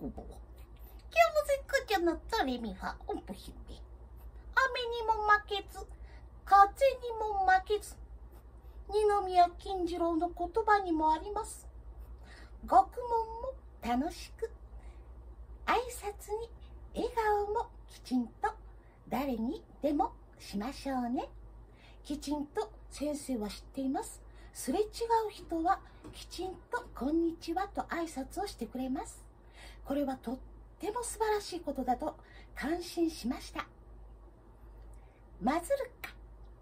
国語。今日も絶好調のドレミファ音符姫。雨にも負けず、風にも負けず。二宮金次郎の言葉にもあります。学問も楽しく、挨拶に笑顔もきちんと誰にでもしましょうね。きちんと先生は知っています。すれ違う人はきちんとこんにちはと挨拶をしてくれます。これはとっても素晴らしいことだと感心しました。マズルカ。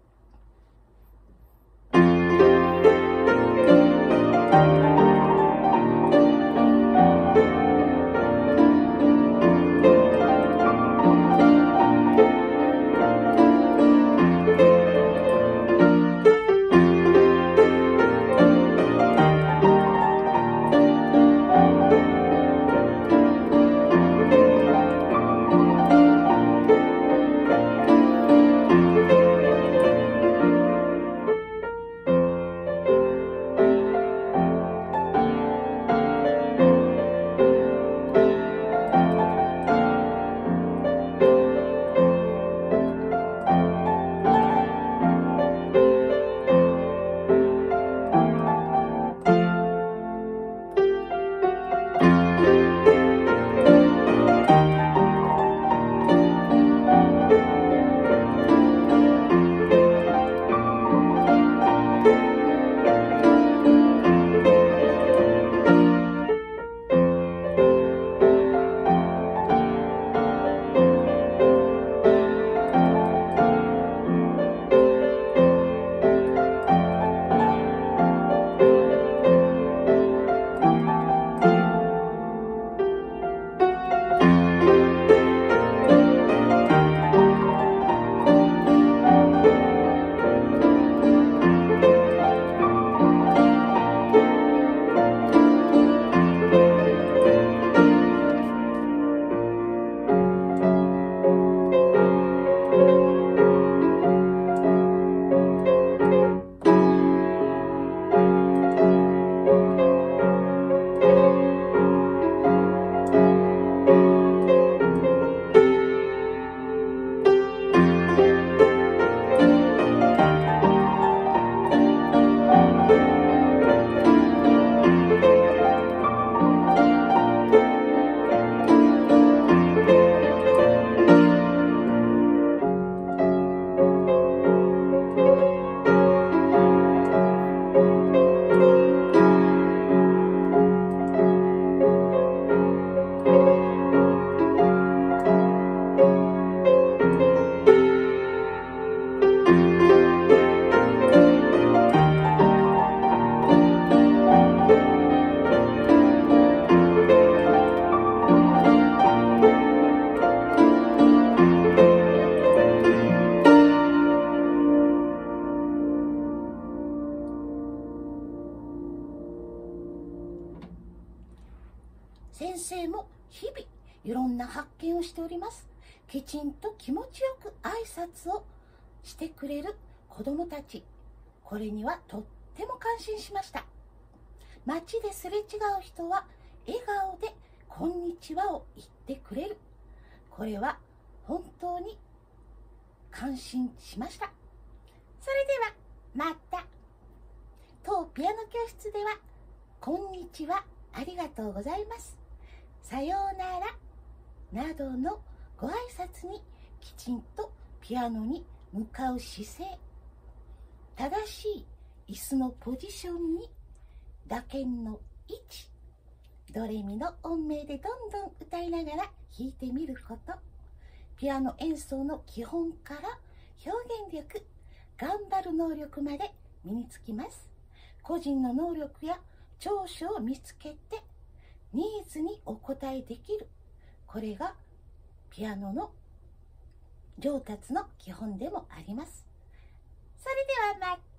先生も日々いろんな発見をしております。きちんと気持ちよく挨拶をしてくれる子どもたち。これにはとっても感心しました。街ですれ違う人は笑顔でこんにちはを言ってくれる。これは本当に感心しました。それではまた。当ピアノ教室ではこんにちは、ありがとうございます、さようならなどのご挨拶にきちんとピアノに向かう姿勢、正しい椅子のポジションに打鍵の位置、ドレミの音名でどんどん歌いながら弾いてみること、ピアノ演奏の基本から表現力、頑張る能力まで身につきます。個人の能力や長所を見つけてニーズにお応えできる。これがピアノの上達の基本でもあります。それではまた。